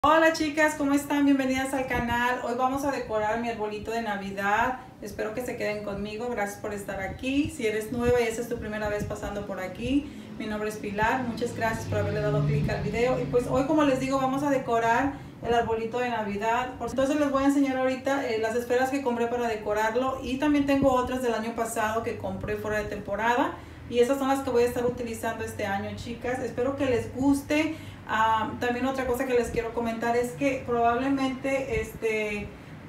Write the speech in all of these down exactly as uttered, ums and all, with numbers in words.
Hola chicas, ¿cómo están? Bienvenidas al canal. Hoy vamos a decorar mi arbolito de Navidad. Espero que se queden conmigo. Gracias por estar aquí. Si eres nueva y esta es tu primera vez pasando por aquí, mi nombre es Pilar. Muchas gracias por haberle dado clic al video. Y pues hoy, como les digo, vamos a decorar el arbolito de Navidad. Entonces les voy a enseñar ahorita eh, las esferas que compré para decorarlo. Y también tengo otras del año pasado que compré fuera de temporada. Y esas son las que voy a estar utilizando este año, chicas. Espero que les guste. Uh, también otra cosa que les quiero comentar es que probablemente este,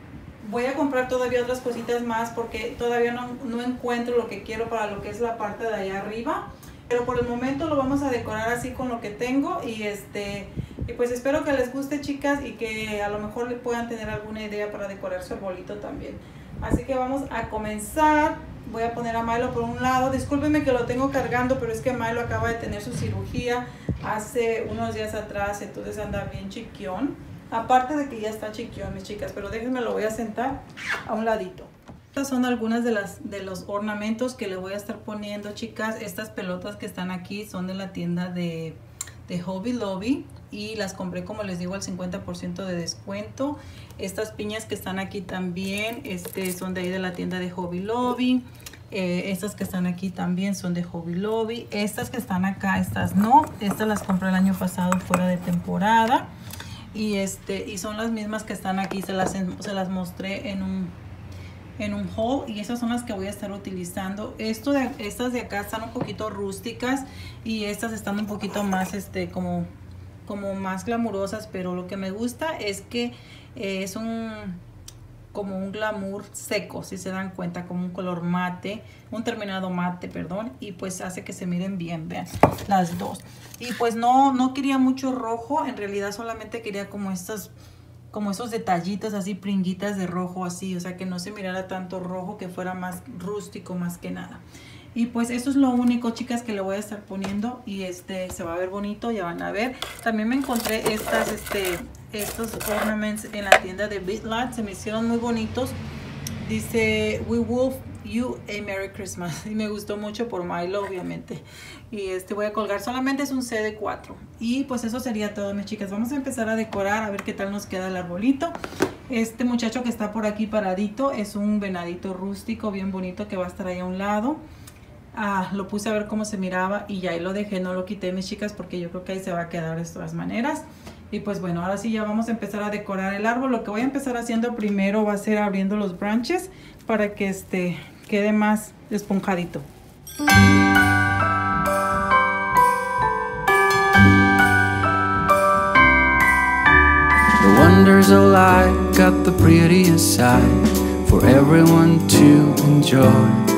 voy a comprar todavía otras cositas más porque todavía no, no encuentro lo que quiero para lo que es la parte de allá arriba. Pero por el momento lo vamos a decorar así con lo que tengo y, este, y pues espero que les guste, chicas, y que a lo mejor le puedan tener alguna idea para decorar su arbolito también. Así que vamos a comenzar. Voy a poner a Milo por un lado. Discúlpenme que lo tengo cargando, pero es que Milo acaba de tener su cirugía hace unos días atrás, entonces anda bien chiquión. Aparte de que ya está chiquión, mis chicas, pero déjenme lo voy a sentar a un ladito. Estas son algunas de, las, de los ornamentos que le voy a estar poniendo, chicas. Estas pelotas que están aquí son de la tienda de, de Hobby Lobby y las compré, como les digo, al cincuenta por ciento de descuento. Estas piñas que están aquí también este, son de ahí de la tienda de Hobby Lobby. Eh, estas que están aquí también son de Hobby Lobby. Estas que están acá, estas no. Estas las compré el año pasado fuera de temporada. Y, este, y son las mismas que están aquí. Se las, se las mostré en un, en un haul. Y esas son las que voy a estar utilizando. Esto de, estas de acá están un poquito rústicas. Y estas están un poquito más este, como, como más glamurosas. Pero lo que me gusta es que eh, es un... como un glamour seco, si se dan cuenta, como un color mate, un terminado mate, perdón, y pues hace que se miren bien, vean, las dos. Y pues no, no quería mucho rojo, en realidad solamente quería como estas, como esos detallitos así, pringuitas de rojo así, o sea que no se mirara tanto rojo, que fuera más rústico más que nada. Y pues eso es lo único, chicas, que le voy a estar poniendo y este se va a ver bonito, ya van a ver. También me encontré estas, este, estos ornaments en la tienda de Bitlot, se me hicieron muy bonitos. Dice, we wish you a Merry Christmas. Y me gustó mucho por Milo, obviamente. Y este voy a colgar, solamente es un C de cuatro. Y pues eso sería todo, mis chicas. Vamos a empezar a decorar, a ver qué tal nos queda el arbolito. Este muchacho que está por aquí paradito es un venadito rústico, bien bonito, que va a estar ahí a un lado. Ah, lo puse a ver cómo se miraba y ya ahí lo dejé, no lo quité, mis chicas, porque yo creo que ahí se va a quedar de todas maneras. Y pues bueno, ahora sí ya vamos a empezar a decorar el árbol. Lo que voy a empezar haciendo primero va a ser abriendo los branches para que este quede más esponjadito. The wonders of life got the prettiest side for everyone to enjoy.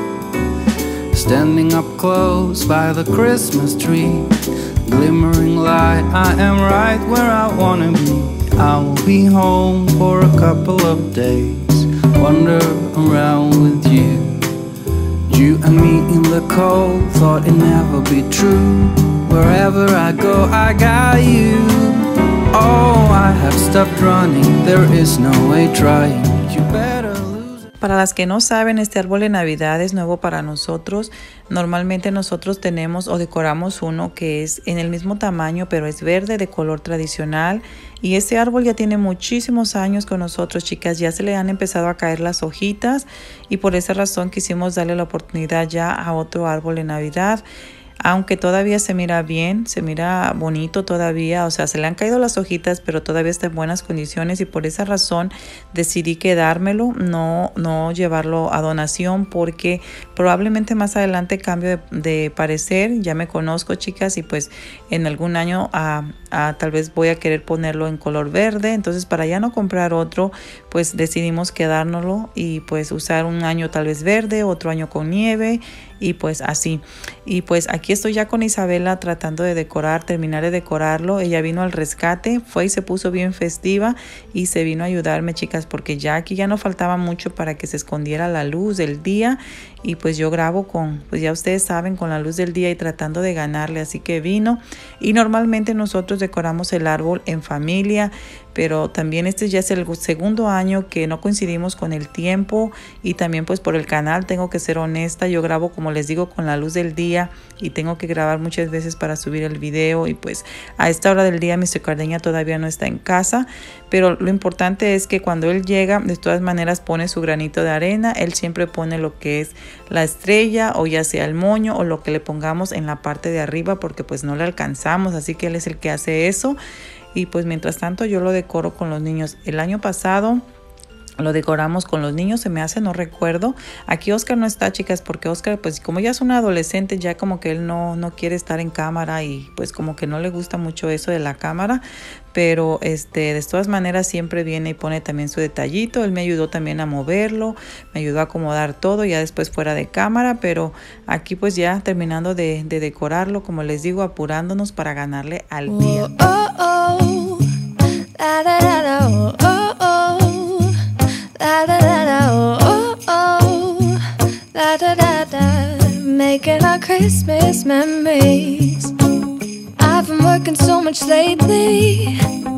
Standing up close by the Christmas tree, glimmering light, I am right where I wanna be. I will be home for a couple of days, wander around with you. You and me in the cold, thought it'd never be true. Wherever I go, I got you. Oh, I have stopped running, there is no way trying. You better. Para las que no saben, este árbol de Navidad es nuevo para nosotros. Normalmente nosotros tenemos o decoramos uno que es en el mismo tamaño, pero es verde, de color tradicional. Y este árbol ya tiene muchísimos años con nosotros, chicas. Ya se le han empezado a caer las hojitas y por esa razón quisimos darle la oportunidad ya a otro árbol de Navidad. Aunque todavía se mira bien, se mira bonito todavía, o sea, se le han caído las hojitas, pero todavía está en buenas condiciones y por esa razón decidí quedármelo, no, no llevarlo a donación, porque probablemente más adelante cambio de, de parecer. Ya me conozco, chicas, y pues en algún año a, a, tal vez voy a querer ponerlo en color verde. Entonces, para ya no comprar otro, pues decidimos quedárnoslo y pues usar un año tal vez verde, otro año con nieve y pues así. Y pues aquí estoy ya con Isabela tratando de decorar, terminar de decorarlo. Ella vino al rescate, fue y se puso bien festiva y se vino a ayudarme, chicas, porque ya aquí ya no faltaba mucho para que se escondiera la luz del día. Y pues yo grabo con, pues ya ustedes saben, con la luz del día y tratando de ganarle, así que vino. Y normalmente nosotros decoramos el árbol en familia, pero también este ya es el segundo año que no coincidimos con el tiempo y también pues por el canal, tengo que ser honesta, yo grabo, como les digo, con la luz del día y tengo tengo que grabar muchas veces para subir el video, y pues a esta hora del día mister Cardeña todavía no está en casa, pero lo importante es que cuando él llega, de todas maneras pone su granito de arena. Él siempre pone lo que es la estrella, o ya sea el moño, o lo que le pongamos en la parte de arriba, porque pues no le alcanzamos, así que él es el que hace eso. Y pues mientras tanto yo lo decoro con los niños. El año pasado lo decoramos con los niños, se me hace, no recuerdo. Aquí Oscar no está, chicas, porque Oscar, pues como ya es un adolescente, ya como que él no, no quiere estar en cámara, y pues como que no le gusta mucho eso de la cámara. Pero este, de todas maneras siempre viene y pone también su detallito. Él me ayudó también a moverlo, me ayudó a acomodar todo, ya después fuera de cámara. Pero aquí pues ya terminando de, de decorarlo, como les digo, apurándonos para ganarle al día. Oh, oh, oh. La, la, la, la, oh, oh, oh. La, la, la, la, oh, oh, oh. La, la, la, la. Making our Christmas memories. I've been working so much lately,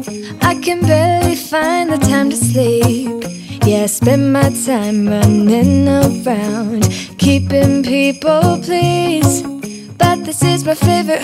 I can barely find the time to sleep. Yeah, I spend my time running around, keeping people pleased. But this is my favorite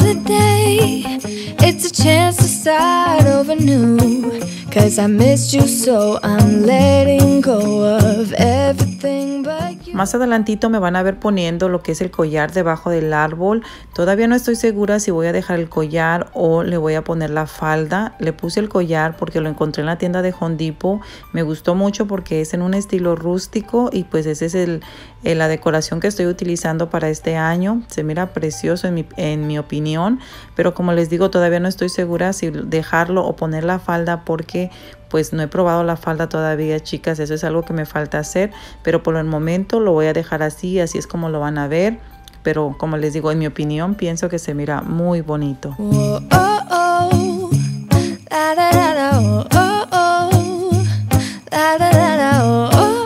holiday. It's a chance to start over new, 'cause I missed you so I'm letting go of everything but you. Más adelantito me van a ver poniendo lo que es el collar debajo del árbol. Todavía no estoy segura si voy a dejar el collar o le voy a poner la falda. Le puse el collar porque lo encontré en la tienda de Home Depot. Me gustó mucho porque es en un estilo rústico, y pues esa es el, el, la decoración que estoy utilizando para este año. Se mira precioso en mi, en mi opinión, pero como les digo, todavía no estoy segura si dejarlo o poner la falda, porque pues no he probado la falda todavía, chicas. Eso es algo que me falta hacer, pero por el momento lo voy a dejar así, así es como lo van a ver. Pero como les digo, en mi opinión, pienso que se mira muy bonito. Oh, oh, oh. La, la, la, la, oh, oh, oh. La, la, la, la, oh, oh,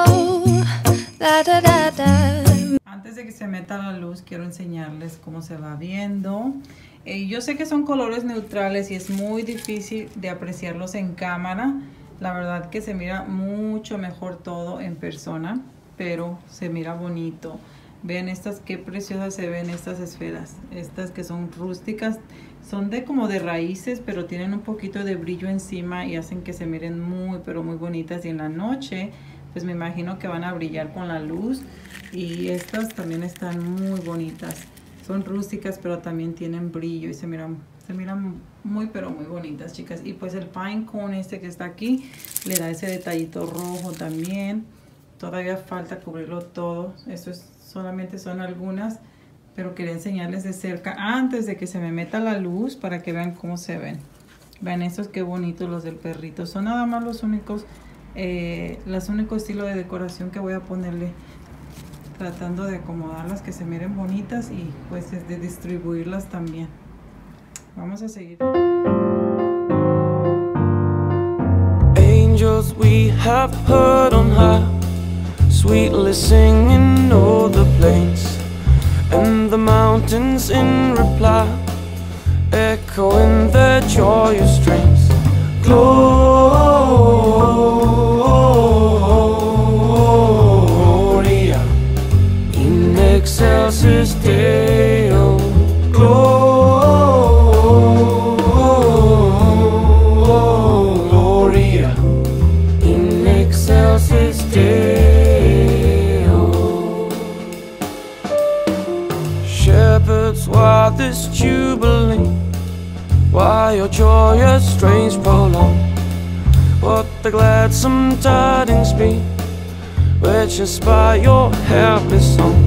oh. La, la, la, la. Antes de que se meta la luz, quiero enseñarles cómo se va viendo. Eh, yo sé que son colores neutrales y es muy difícil de apreciarlos en cámara. La verdad que se mira mucho mejor todo en persona, pero se mira bonito. Vean estas, qué preciosas se ven estas esferas. Estas que son rústicas, son de como de raíces, pero tienen un poquito de brillo encima y hacen que se miren muy, pero muy bonitas. Y en la noche, pues me imagino que van a brillar con la luz. Y estas también están muy bonitas. Son rústicas, pero también tienen brillo y se miran, se miran muy, pero muy bonitas, chicas. Y pues el pine cone este que está aquí le da ese detallito rojo también. Todavía falta cubrirlo todo. Esto es, solamente son algunas, pero quería enseñarles de cerca antes de que se me meta la luz para que vean cómo se ven. Vean estos qué bonitos, los del perrito. Son nada más los únicos, eh, los únicos estilos de decoración que voy a ponerle. Tratando de acomodarlas que se miren bonitas y pues de distribuirlas también. Vamos a seguir. Angels we have heard on high, sweetly singing o'er the plains, and the mountains in reply, echoing their joyous strains. Gloria in excelsis Deo, Gloria in excelsis Deo. Shepherds, why this jubilee? Why your joyous strains prolong? What the gladsome tidings be, which inspire your happy song?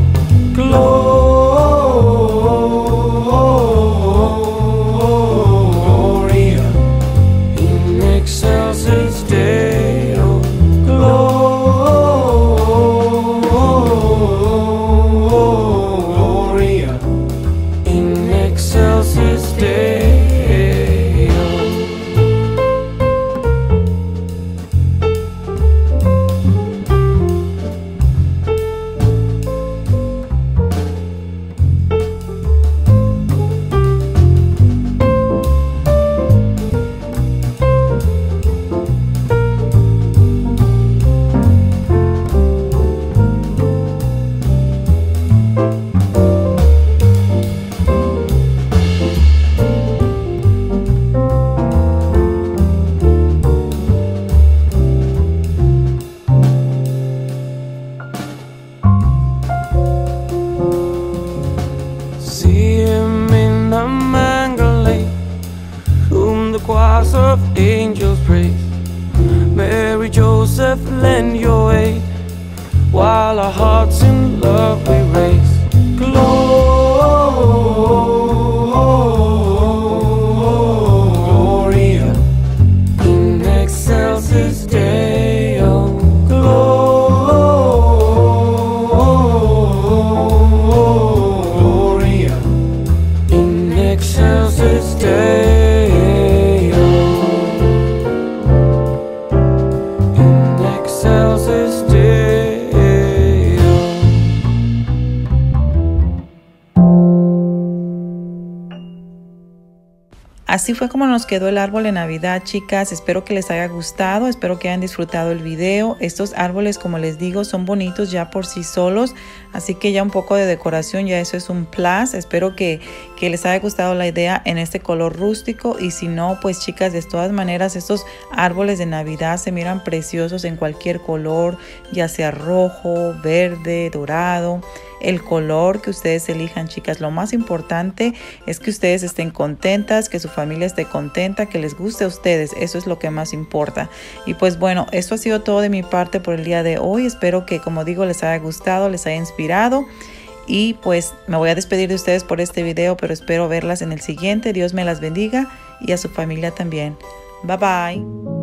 Gloria in excelsis Deo, Gloria in excelsis Deo. of angels praise. Mary, Joseph, lend your aid, while our hearts in love we raise. Gloria in excelsis Deo. Gloria in excelsis Deo. In excelsis Deo. Así fue como nos quedó el árbol de Navidad, chicas. Espero que les haya gustado, espero que hayan disfrutado el video. Estos árboles, como les digo, son bonitos ya por sí solos, así que ya un poco de decoración, ya eso es un plus. Espero que, que les haya gustado la idea en este color rústico, y si no, pues chicas, de todas maneras estos árboles de Navidad se miran preciosos en cualquier color, ya sea rojo, verde, dorado. El color que ustedes elijan, chicas, lo más importante es que ustedes estén contentas, que su familia esté contenta, que les guste a ustedes. Eso es lo que más importa. Y pues bueno, esto ha sido todo de mi parte por el día de hoy. Espero que, como digo, les haya gustado, les haya inspirado. Y pues me voy a despedir de ustedes por este video, pero espero verlas en el siguiente. Dios me las bendiga y a su familia también. Bye bye.